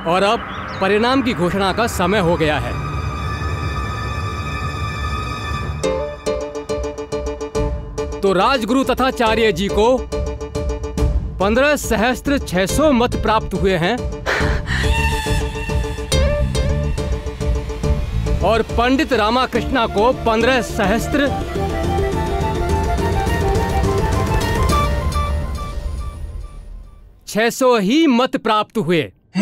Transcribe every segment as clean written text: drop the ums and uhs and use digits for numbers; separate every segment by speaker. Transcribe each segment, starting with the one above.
Speaker 1: और अब परिणाम की घोषणा का समय हो गया है। तो राजगुरु तथा आचार्य जी को 15,600 मत प्राप्त हुए हैं और पंडित रामाकृष्णा को 15,600 ही मत प्राप्त हुए।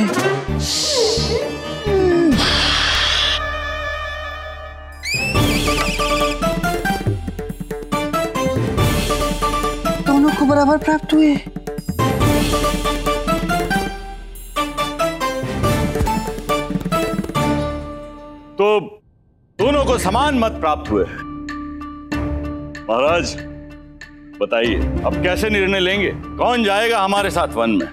Speaker 2: दोनों को बराबर प्राप्त हुए।
Speaker 3: तो दोनों को समान मत प्राप्त हुए। महाराज बताइए अब कैसे निर्णय लेंगे? कौन जाएगा हमारे साथ वन में?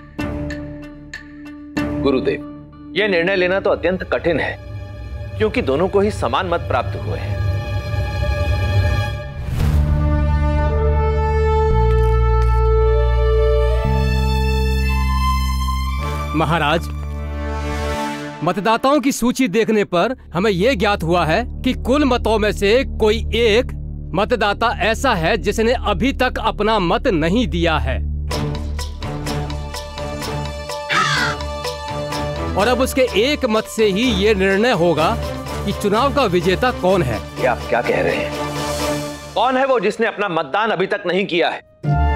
Speaker 4: गुरुदेव, यह निर्णय लेना तो अत्यंत कठिन है क्योंकि दोनों को ही समान मत प्राप्त हुए हैं।
Speaker 1: महाराज, मतदाताओं की सूची देखने पर हमें यह ज्ञात हुआ है कि कुल मतों में से कोई एक मतदाता ऐसा है जिसने अभी तक अपना मत नहीं दिया है और अब उसके एक मत से ही ये निर्णय होगा कि चुनाव का विजेता कौन है।
Speaker 4: ये आप क्या कह रहे हैं? कौन है वो जिसने अपना मतदान अभी तक नहीं किया है?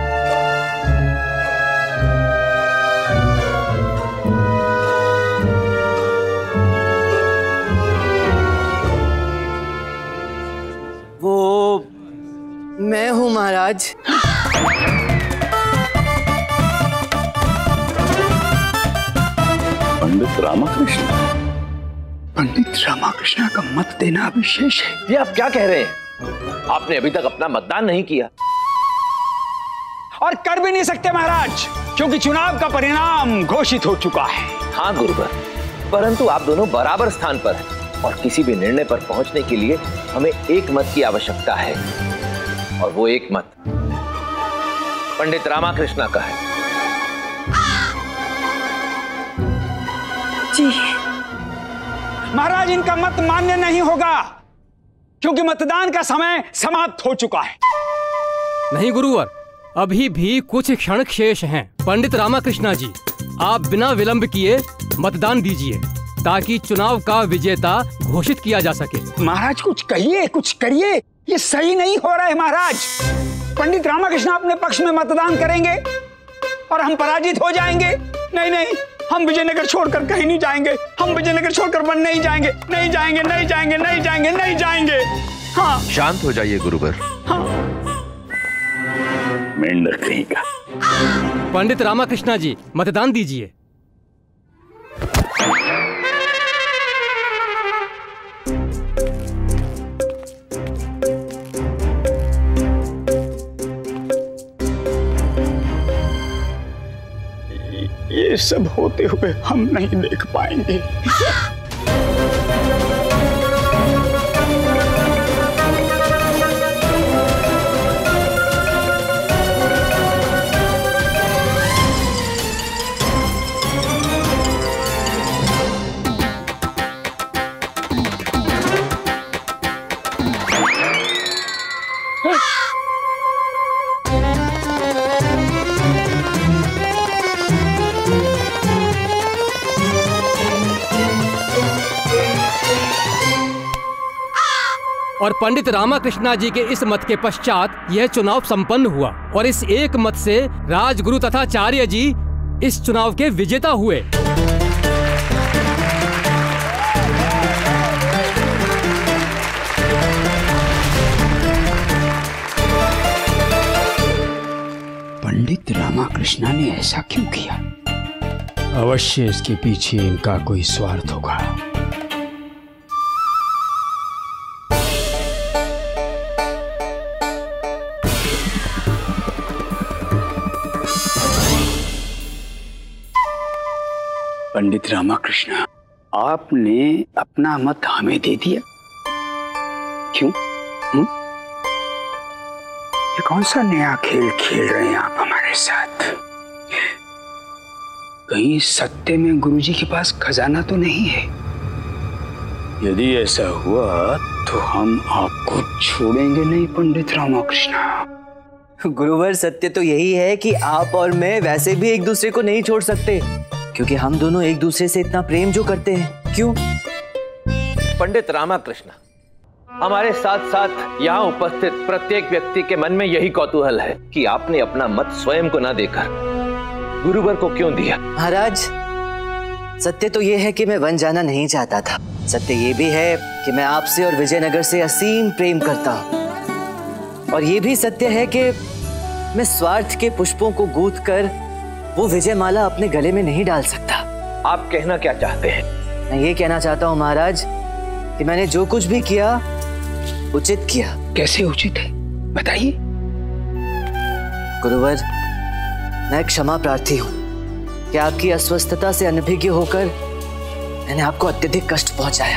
Speaker 2: वो मैं हूं महाराज।
Speaker 3: पंडित रामाकृष्ण।
Speaker 5: पंडित रामाकृष्ण का मत देना विशेष है।
Speaker 4: ये आप क्या कह रहे हैं? आपने अभी तक अपना मतदान नहीं किया
Speaker 5: और कर भी नहीं सकते महाराज, क्योंकि चुनाव का परिणाम घोषित हो चुका है।
Speaker 4: हाँ गुरुवर, परंतु आप दोनों बराबर स्थान पर हैं और किसी भी निर्णय पर पहुंचने के लिए हमें एक मत की आवश्यकता है और वो एक मत पंडित रामाकृष्ण का है।
Speaker 2: जी
Speaker 5: महाराज, इनका मत मान्य नहीं होगा क्योंकि मतदान का समय समाप्त हो चुका है।
Speaker 1: नहीं गुरुवर, अभी भी कुछ क्षण शेष हैं। पंडित रामाकृष्ण जी, आप बिना विलंब किए मतदान दीजिए ताकि चुनाव का विजेता घोषित किया जा सके।
Speaker 5: महाराज कुछ कहिए, कुछ करिए, ये सही नहीं हो रहा है महाराज। पंडित रामाकृष्ण अपने पक्ष में मतदान करेंगे और हम पराजित हो जाएंगे। नहीं नहीं, हम विजयनगर छोड़कर कहीं नहीं जाएंगे। हम विजयनगर छोड़कर वन नहीं जाएंगे, नहीं जाएंगे, नहीं जाएंगे, नहीं जाएंगे, नहीं जाएंगे। हाँ,
Speaker 4: शांत हो जाइए गुरुवर।
Speaker 5: हाँ।
Speaker 3: मेंढक कहीं का।
Speaker 1: पंडित रामाकृष्ण जी, मतदान दीजिए।
Speaker 5: ये सब होते हुए हम नहीं देख पाएंगे।
Speaker 1: और पंडित रामाकृष्ण जी के इस मत के पश्चात यह चुनाव संपन्न हुआ और इस एक मत से राजगुरु तथा आचार्य जी इस चुनाव के विजेता हुए।
Speaker 5: पंडित रामाकृष्ण ने ऐसा क्यों किया? अवश्य इसके पीछे इनका कोई स्वार्थ होगा। पंडित रामाकृष्ण, आपने अपना मत हमें दे दिया, क्यों? ये कौन सा नया खेल खेल रहे हैं आप हमारे साथ? कहीं सत्य में गुरुजी के पास खजाना तो नहीं है? यदि ऐसा हुआ तो हम आपको छोड़ेंगे नहीं पंडित रामकृष्ण।
Speaker 2: गुरुवर, सत्य तो यही है कि आप और मैं वैसे भी एक दूसरे को नहीं छोड़ सकते, क्योंकि हम दोनों एक दूसरे से इतना प्रेम जो करते हैं। क्यों?
Speaker 4: पंडित रामकृष्ण, हमारे साथ साथ यहाँ उपस्थित प्रत्येक व्यक्ति के मन में यही कौतूहल है कि आपने अपना मत स्वयं को न देकर गुरुवर को क्यों दिया?
Speaker 2: महाराज, सत्य तो ये है कि मैं वन जाना नहीं चाहता था। सत्य ये भी है कि मैं आपसे और विजयनगर से असीम प्रेम करता हूँ। और ये भी सत्य है कि मैं स्वार्थ के पुष्पों को गूंथ कर वो विजयमाला अपने गले में नहीं डाल सकता।
Speaker 4: आप कहना क्या चाहते हैं?
Speaker 2: मैं ये कहना चाहता हूँ महाराज कि मैंने जो कुछ भी किया उचित किया।
Speaker 5: कैसे उचित है, बताइए।
Speaker 2: गुरुवर, मैं क्षमा प्रार्थी हूँ कि आपकी अस्वस्थता से अनभिज्ञ होकर मैंने आपको अत्यधिक कष्ट पहुंचाया।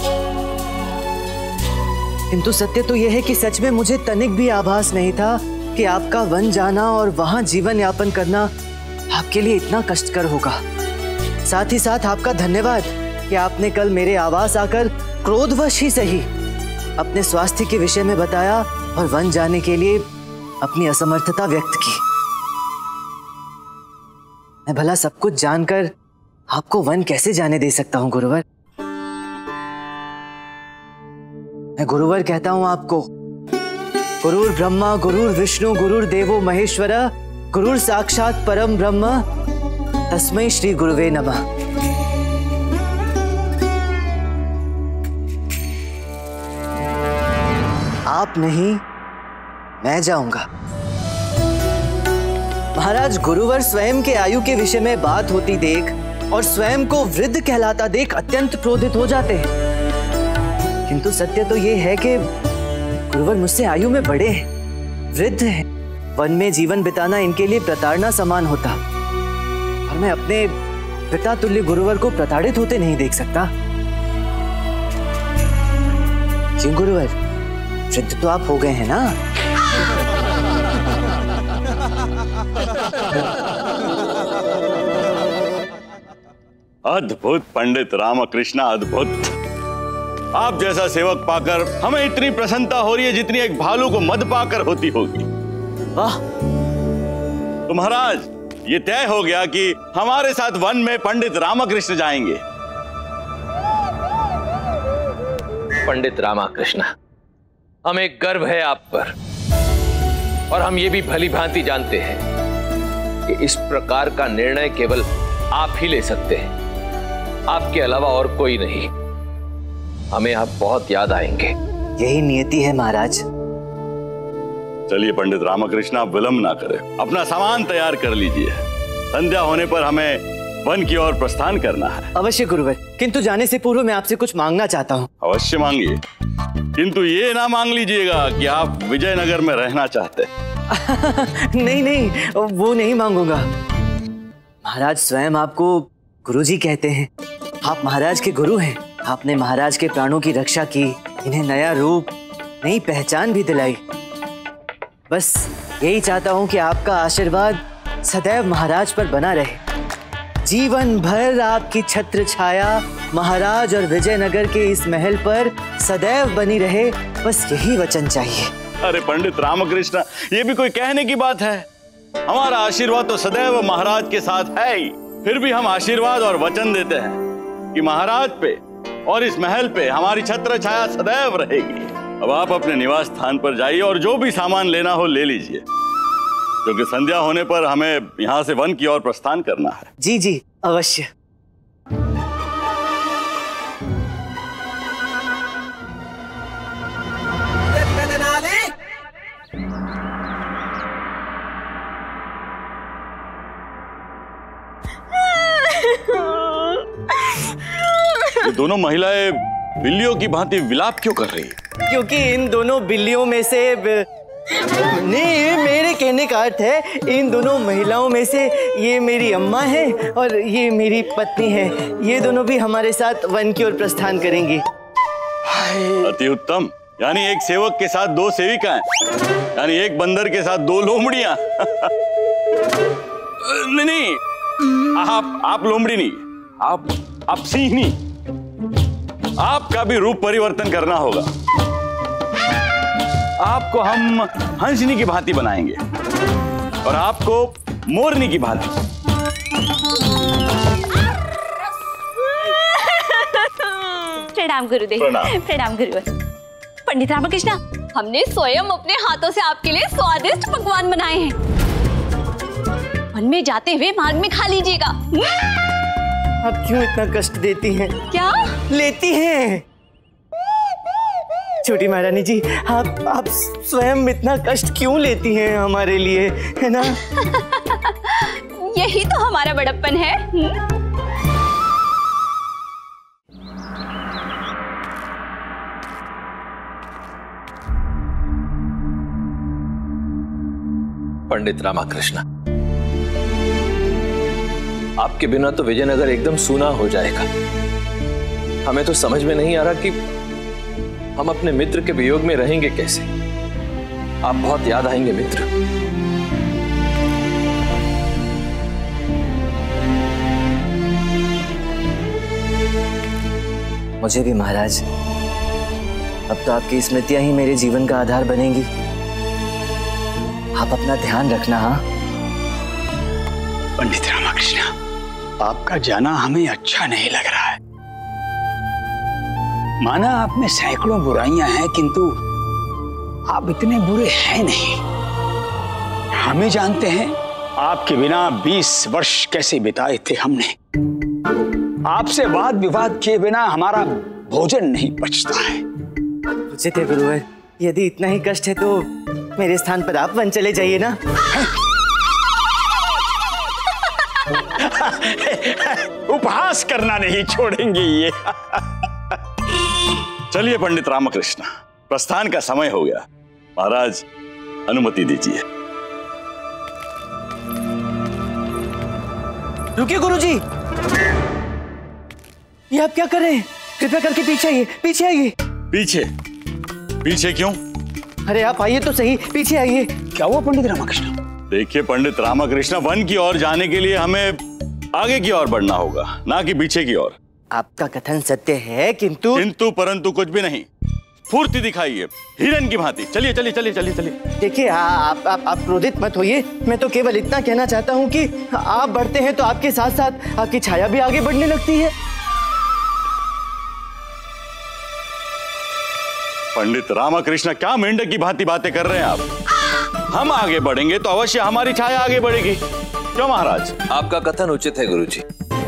Speaker 2: किंतु सत्य तो यह है कि सच में मुझे तनिक भी आभास नहीं था कि आपका वन जाना और वहां जीवन यापन करना आपके लिए इतना कष्टकर होगा। साथ ही साथ आपका धन्यवाद कि आपने कल मेरे आवास आकर क्रोधवश ही सही अपने स्वास्थ्य के विषय में बताया और वन जाने के लिए अपनी असमर्थता व्यक्त की। मैं भला सब कुछ जानकर आपको वन कैसे जाने दे सकता हूं गुरुवर? मैं गुरुवर कहता हूं आपको। गुरुर ब्रह्मा गुरुर विष्णु गुरुर देवो महेश्वर गुरुर साक्षात परम ब्रह्म तस्मै श्री गुरुवे नमः। आप नहीं, मैं जाऊंगा। महाराज, गुरुवर स्वयं के आयु के विषय में बात होती देख और स्वयं को वृद्ध कहलाता देख अत्यंत क्रोधित हो जाते हैं। किंतु सत्य तो ये है कि गुरुवर मुझसे आयु में बड़े हैं, वृद्ध हैं। वन में जीवन बिताना इनके लिए प्रताड़ना समान होता और मैं अपने पिता तुल्य गुरुवर को प्रताड़ित होते नहीं देख सकता। क्यों गुरुवर, वृद्ध तो आप हो गए हैं ना?
Speaker 3: अद्भुत पंडित रामकृष्ण, अद्भुत। आप जैसा सेवक पाकर हमें इतनी प्रसन्नता हो रही है जितनी एक भालू को मद पाकर होती होगी।
Speaker 2: वाह!
Speaker 3: तो महाराज, ये तय हो गया कि हमारे साथ वन में पंडित रामकृष्ण जाएंगे।
Speaker 4: पंडित रामकृष्ण, हमें गर्व है आप पर और हम ये भी भली भांति जानते हैं कि इस प्रकार का निर्णय केवल आप ही ले सकते हैं, आपके अलावा और कोई नहीं। हमें आप बहुत याद आएंगे।
Speaker 2: यही नियति है महाराज।
Speaker 3: चलिए पंडित रामकृष्ण, आप विलंब ना करें, अपना सामान तैयार कर लीजिए। संध्या होने पर हमें वन की ओर प्रस्थान करना है।
Speaker 2: अवश्य गुरुवर, किंतु जाने से पूर्व मैं आपसे कुछ मांगना चाहता हूँ।
Speaker 3: अवश्य मांगिए, किंतु ये ना मांग लीजिएगा कि आप विजयनगर में रहना चाहते हैं।
Speaker 2: नहीं नहीं, वो नहीं मांगूंगा। महाराज स्वयं आपको गुरुजी कहते हैं। आप महाराज के गुरु हैं। आपने महाराज के प्राणों की रक्षा की, इन्हें नया रूप, नई पहचान भी दिलाई। बस यही चाहता हूं कि आपका आशीर्वाद सदैव महाराज पर बना रहे। जीवन भर आपकी छत्र छाया महाराज और विजयनगर के इस महल पर सदैव बनी रहे, बस यही वचन चाहिए।
Speaker 3: अरे पंडित रामकृष्ण, ये भी कोई कहने की बात है? हमारा आशीर्वाद तो सदैव महाराज के साथ है ही। फिर भी हम आशीर्वाद और वचन देते हैं कि महाराज पे और इस महल पे हमारी छत्र छाया सदैव रहेगी। अब आप अपने निवास स्थान पर जाइए और जो भी सामान लेना हो ले लीजिए, क्योंकि संध्या होने पर हमें यहाँ से वन की ओर प्रस्थान करना है।
Speaker 2: जी जी, अवश्य।
Speaker 3: ये दोनों महिलाएं बिल्लियों की भांति विलाप क्यों कर रही है?
Speaker 2: क्योंकि इन दोनों बिल्लियों में से नहीं, मेरे कहने का अर्थ है इन दोनों महिलाओं में से ये मेरी अम्मा है और ये मेरी पत्नी है। ये दोनों भी हमारे साथ वन की ओर प्रस्थान करेंगी।
Speaker 3: अति उत्तम। यानी एक सेवक के साथ दो सेविकाएं, यानी एक बंदर के साथ दो लोमड़ियां। नहीं, आप लोमड़ी नहीं, आप सिंह नहीं। आपका भी रूप परिवर्तन करना होगा। आपको हम हंसनी की भांति बनाएंगे और आपको मोरनी की भांति।
Speaker 6: प्रणाम गुरुदेव। प्रणाम गुरुवर। पंडित रामकृष्ण, हमने स्वयं अपने हाथों से आपके लिए स्वादिष्ट पकवान बनाए हैं। वन में जाते हुए मार्ग में खा लीजिएगा।
Speaker 2: आप क्यों इतना कष्ट देती हैं?
Speaker 6: क्या
Speaker 2: लेती हैं? छोटी महारानी जी, आप स्वयं इतना कष्ट क्यों लेती हैं हमारे लिए, है ना?
Speaker 6: यही तो हमारा बड़प्पन है।
Speaker 4: पंडित रामकृष्ण, आपके बिना तो विजयनगर एकदम सूना हो जाएगा। हमें तो समझ में नहीं आ रहा कि हम अपने मित्र के वियोग में रहेंगे कैसे। आप बहुत याद आएंगे मित्र।
Speaker 2: मुझे भी महाराज। अब तो आपकी स्मृतियां ही मेरे जीवन का आधार बनेंगी। आप अपना ध्यान रखना। हाँ
Speaker 5: पंडित रामकृष्ण, आपका जाना हमें अच्छा नहीं लग रहा है। माना आप में सैकड़ों बुराइयां हैं, किंतु आप इतने बुरे हैं नहीं। हमें जानते हैं आपके बिना 20 वर्ष कैसे बिताए थे हमने। आपसे वाद विवाद किए बिना हमारा भोजन नहीं पचता है।
Speaker 2: उचित है गुरुवर, यदि इतना ही कष्ट है तो मेरे स्थान पर आप वन चले जाइए ना।
Speaker 5: उपहास करना नहीं छोड़ेंगे ये।
Speaker 3: चलिए पंडित रामकृष्ण, प्रस्थान का समय हो गया। महाराज अनुमति दीजिए।
Speaker 2: रुकिए गुरुजी, ये आप क्या कर रहे हैं? कृपया करके पीछे आइए, पीछे आइए।
Speaker 3: पीछे? पीछे क्यों?
Speaker 2: अरे आप आइए तो सही, पीछे आइए।
Speaker 5: क्या हुआ पंडित रामकृष्ण?
Speaker 3: देखिए पंडित रामकृष्ण, वन की ओर जाने के लिए हमें आगे की ओर बढ़ना होगा, ना कि पीछे की ओर।
Speaker 2: आपका कथन सत्य है, किंतु
Speaker 3: परंतु कुछ भी नहीं। फुर्ती दिखाइए हिरन की भांति। चलिए चलिए चलिए चलिए चलिए।
Speaker 2: देखिए आप क्रोधित मत होइए। मैं तो केवल इतना कहना चाहता हूँ कि आप बढ़ते हैं तो आपके साथ साथ आपकी छाया भी आगे बढ़ने लगती है।
Speaker 3: पंडित रामकृष्ण, क्या मेंढक की भांति बातें कर रहे हैं आप? हम आगे बढ़ेंगे तो अवश्य हमारी छाया आगे बढ़ेगी। क्यों महाराज?
Speaker 4: आपका कथन उचित है गुरुजी,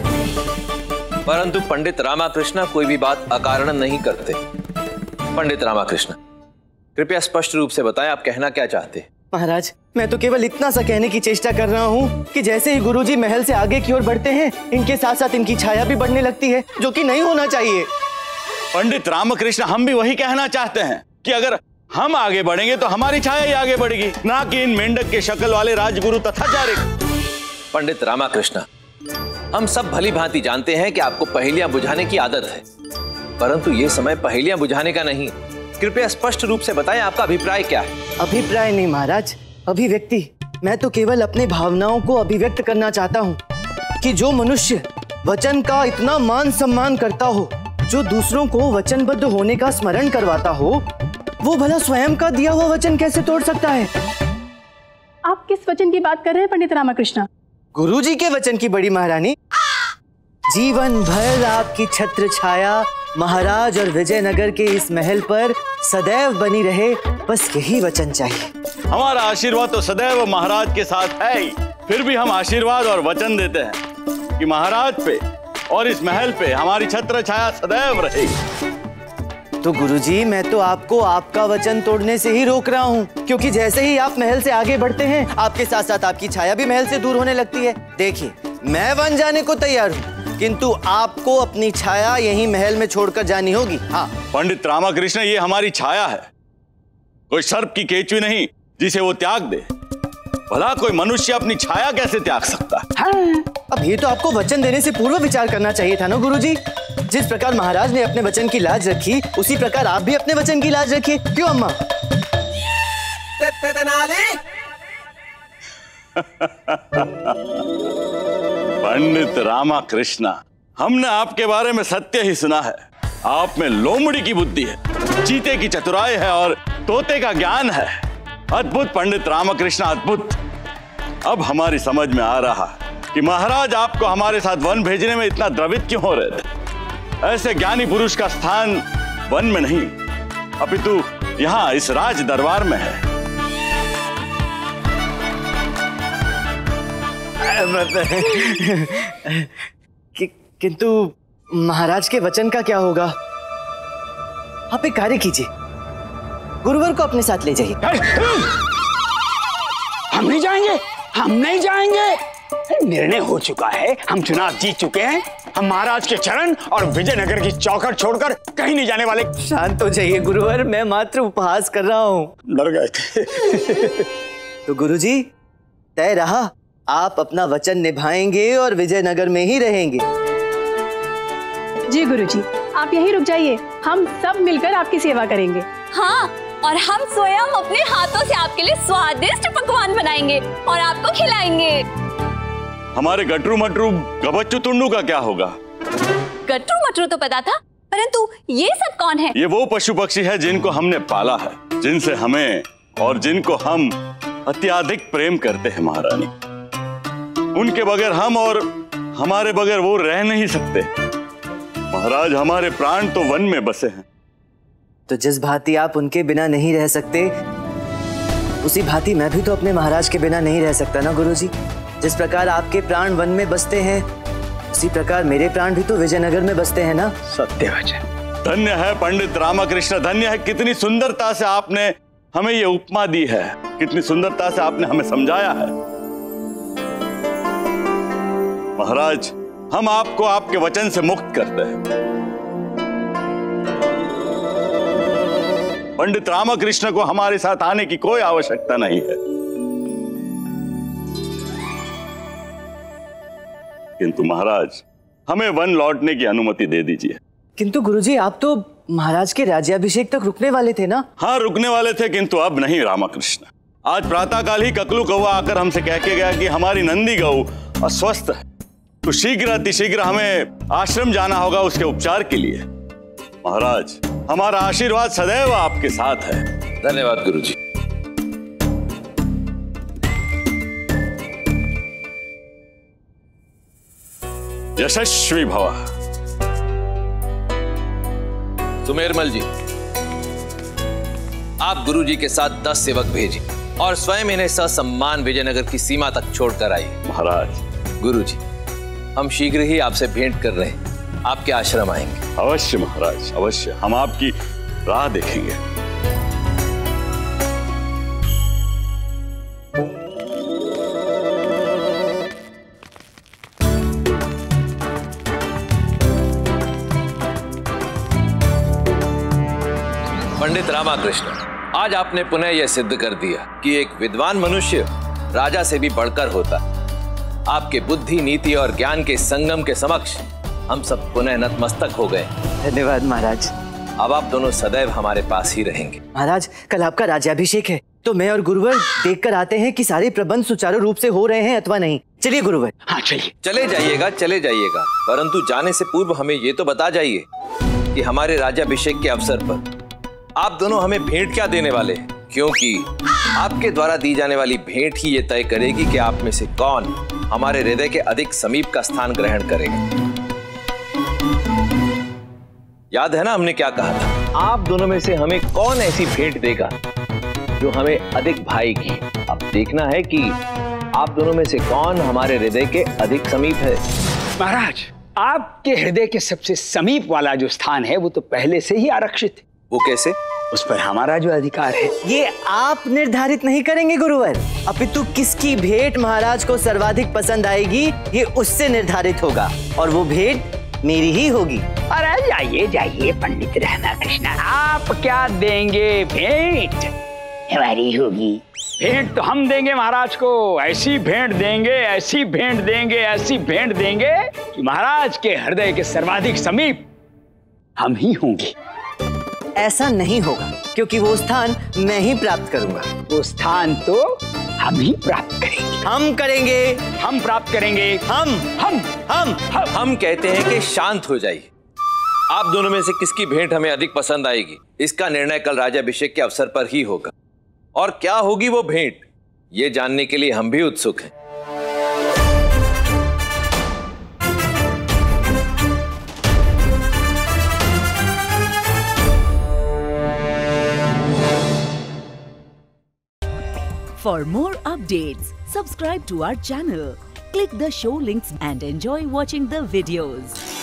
Speaker 4: परंतु पंडित रामकृष्ण कोई भी बात अकारण नहीं करते। पंडित रामकृष्ण, कृपया स्पष्ट रूप से बताएं, आप कहना क्या चाहते हैं?
Speaker 2: महाराज, मैं तो केवल इतना सा कहने की चेष्टा कर रहा हूँ कि जैसे ही गुरुजी महल से आगे की ओर बढ़ते हैं, इनके साथ साथ इनकी छाया भी बढ़ने लगती है, जो कि नहीं होना चाहिए।
Speaker 3: पंडित रामकृष्ण, हम भी वही कहना चाहते हैं कि अगर हम आगे बढ़ेंगे तो हमारी छाया ही आगे बढ़ेगी, ना कि इन मेंढक के शक्ल वाले राजगुरु तथा चारिक।
Speaker 4: पंडित रामकृष्ण, हम सब भली भांति जानते हैं कि आपको पहेलियां बुझाने की आदत है, परंतु ये समय पहेलियां बुझाने का नहीं। कृपया स्पष्ट रूप से बताएं, आपका अभिप्राय क्या है?
Speaker 2: अभिप्राय नहीं महाराज, अभिव्यक्ति। मैं तो केवल अपनी भावनाओं को अभिव्यक्त करना चाहता हूँ कि जो मनुष्य वचन का इतना मान सम्मान करता हो, जो दूसरों को वचनबद्ध होने का स्मरण करवाता हो, वो भला स्वयं का दिया हुआ वचन कैसे तोड़ सकता है?
Speaker 7: आप किस वचन की बात कर रहे हैं पंडित रामकृष्ण?
Speaker 2: गुरुजी के वचन की बड़ी महारानी। जीवन भर आपकी छत्र छाया महाराज और विजयनगर के इस महल पर सदैव बनी रहे, बस यही वचन चाहिए।
Speaker 3: हमारा आशीर्वाद तो सदैव महाराज के साथ है ही, फिर भी हम आशीर्वाद और वचन देते हैं कि महाराज पे और इस महल पे हमारी छत्र छाया सदैव रहेगी।
Speaker 2: तो गुरुजी, मैं तो आपको आपका वचन तोड़ने से ही रोक रहा हूँ, क्योंकि जैसे ही आप महल से आगे बढ़ते हैं, आपके साथ साथ आपकी छाया भी महल से दूर होने लगती है। देखिए, मैं वन जाने को तैयार हूँ, किंतु आपको अपनी छाया यहीं महल में छोड़कर जानी होगी। हाँ
Speaker 3: पंडित रामकृष्ण, ये हमारी छाया है, कोई सर्प की केचुई नहीं जिसे वो त्याग दे। भला कोई मनुष्य अपनी छाया कैसे त्याग सकता है?
Speaker 2: हाँ। अब ये तो आपको वचन देने से पूर्व विचार करना चाहिए था ना गुरुजी। जिस प्रकार महाराज ने अपने वचन की लाज रखी, उसी प्रकार आप भी अपने वचन की लाज रखिए। क्यों अम्मा?
Speaker 3: पंडित रामा कृष्णा, हमने आपके बारे में सत्य ही सुना है। आप में लोमड़ी की बुद्धि है, चीते की चतुराई है और तोते का ज्ञान है। अद्भुत पंडित रामकृष्ण, अद्भुत। अब हमारी समझ में आ रहा है कि महाराज आपको हमारे साथ वन भेजने में इतना द्रवित क्यों हो रहे थे। ऐसे ज्ञानी पुरुष का स्थान वन में नहीं अपितु यहाँ इस राज दरबार में है।
Speaker 2: किंतु महाराज के वचन का क्या होगा? आप एक कार्य कीजिए, गुरुवर को अपने साथ ले जाइए।
Speaker 5: हम नहीं जाएंगे, हम नहीं जाएंगे। निर्णय हो चुका है, हम चुनाव जीत चुके हैं। हम महाराज के चरण और विजयनगर की चौखट छोड़कर कहीं नहीं जाने वाले।
Speaker 2: शांत हो जाइए गुरुवर, मैं मात्र उपहास कर रहा हूँ।
Speaker 5: डर गए थे।
Speaker 2: तो गुरुजी तय रहा, आप अपना वचन निभाएंगे और विजयनगर में ही रहेंगे।
Speaker 7: जी गुरुजी, आप यहीं रुक जाइए, हम सब मिलकर आपकी सेवा करेंगे।
Speaker 6: हाँ, और हम स्वयं अपने हाथों से आपके लिए स्वादिष्ट पकवान बनाएंगे और आपको खिलाएंगे।
Speaker 3: हमारे गटरू मटरू गबच्चू टुंडू का क्या होगा?
Speaker 6: गटरू मटरू तो पता था, परंतु ये सब कौन है?
Speaker 3: ये वो पशु पक्षी है जिनको हमने पाला है, जिनसे हमें और जिनको हम अत्याधिक प्रेम करते हैं महारानी। उनके बगैर हम और हमारे बगैर वो रह नहीं सकते। महाराज, हमारे प्राण तो वन में बसे हैं।
Speaker 2: तो जिस भांति आप उनके बिना नहीं रह सकते, उसी भांति मैं भी तो अपने महाराज के बिना नहीं रह सकता ना गुरुजी। जिस प्रकार आपके प्राण वन में बसते हैं, उसी प्रकार मेरे प्राण भी तो विजयनगर में बसते हैं ना।
Speaker 5: सत्य वचन।
Speaker 3: धन्य है पंडित रामकृष्ण, धन्य है। कितनी सुंदरता से आपने हमें ये उपमा दी है, कितनी सुंदरता से आपने हमें समझाया है। महाराज, हम आपको आपके वचन से मुक्त करते हैं। पंडित रामकृष्ण को हमारे साथ आने की कोई आवश्यकता नहीं है। किंतु महाराज, हमें वन लौटने की अनुमति दे दीजिए।
Speaker 2: किंतु गुरुजी, आप तो महाराज के राज्याभिषेक तक रुकने वाले थे ना?
Speaker 3: हाँ, रुकने वाले थे, किंतु अब नहीं रामकृष्ण। आज प्रातःकाल ही ककलू कौवा आकर हमसे कह के गया कि हमारी नंदी गऊ अस्वस्थ है, तो शीघ्र अतिशीघ्र हमें आश्रम जाना होगा उसके उपचार के लिए। महाराज, हमारा आशीर्वाद सदैव आपके साथ है।
Speaker 4: धन्यवाद गुरुजी।
Speaker 3: यशस्वी भव।
Speaker 4: सुमेरमल जी, आप गुरुजी के साथ 10 सेवक भेजिए और स्वयं इन्हें ससम्मान विजयनगर की सीमा तक छोड़कर आइए।
Speaker 3: महाराज।
Speaker 4: गुरुजी, हम शीघ्र ही आपसे भेंट कर रहे हैं, आपके आश्रम आएंगे।
Speaker 3: अवश्य महाराज, अवश्य। हम आपकी राह देखेंगे।
Speaker 4: पंडित रामकृष्ण, आज आपने पुनः यह सिद्ध कर दिया कि एक विद्वान मनुष्य राजा से भी बढ़कर होता। आपके बुद्धि, नीति और ज्ञान के संगम के समक्ष हम सब पुनः नतमस्तक हो गए।
Speaker 2: धन्यवाद महाराज।
Speaker 4: अब आप दोनों सदैव हमारे पास ही रहेंगे।
Speaker 2: महाराज, कल आपका राज्याभिषेक है, तो मैं और गुरुवर देखकर आते हैं कि सारे प्रबंध सुचारू रूप से हो रहे हैं अथवा नहीं। चलिए गुरुवर।
Speaker 5: हाँ चलिए।
Speaker 4: चले जाइएगा, चले जाइएगा, परंतु जाने से पूर्व हमें ये तो बता जाइए कि हमारे राज्याभिषेक के अवसर पर आप दोनों हमें भेंट क्या देने वाले हैं, क्योंकि आपके द्वारा दी जाने वाली भेंट ही ये तय करेगी कि आप में से कौन हमारे हृदय के अधिक समीप का स्थान ग्रहण करेगा। याद है ना हमने क्या कहा था? आप दोनों में से हमें कौन ऐसी भेंट देगा जो हमें अधिक भाएगी। अब देखना है कि आप दोनों में से कौन हमारे हृदय के अधिक समीप है।
Speaker 5: महाराज, आपके हृदय के सबसे समीप वाला जो स्थान है वो तो पहले से ही आरक्षित है।
Speaker 4: वो कैसे?
Speaker 5: उस पर हमारा जो अधिकार है
Speaker 2: ये आप निर्धारित नहीं करेंगे गुरुवर, अपितु किसकी भेंट महाराज को सर्वाधिक पसंद आएगी ये उससे निर्धारित होगा, और वो भेंट मेरी ही होगी।
Speaker 5: अरे जाइए जाइए पंडित रामकृष्ण, आप क्या देंगे? भेंट हमारी होगी। भेंट तो हम देंगे महाराज को। ऐसी भेंट देंगे, ऐसी भेंट देंगे, ऐसी भेंट देंगे कि महाराज के हृदय के सर्वाधिक समीप हम ही होंगे।
Speaker 2: ऐसा नहीं होगा, क्योंकि वो स्थान मैं ही प्राप्त करूंगा।
Speaker 5: वो स्थान तो हम ही प्राप्त करेंगे।
Speaker 2: हम करेंगे।
Speaker 5: हम प्राप्त करेंगे।
Speaker 4: हम कहते हैं कि शांत हो जाइए। आप दोनों में से किसकी भेंट हमें अधिक पसंद आएगी, इसका निर्णय कल राज्याभिषेक के अवसर पर ही होगा। और क्या होगी वो भेंट, ये जानने के लिए हम भी उत्सुक हैं।
Speaker 8: For more updates, subscribe to our channel, click the show links and enjoy watching the videos.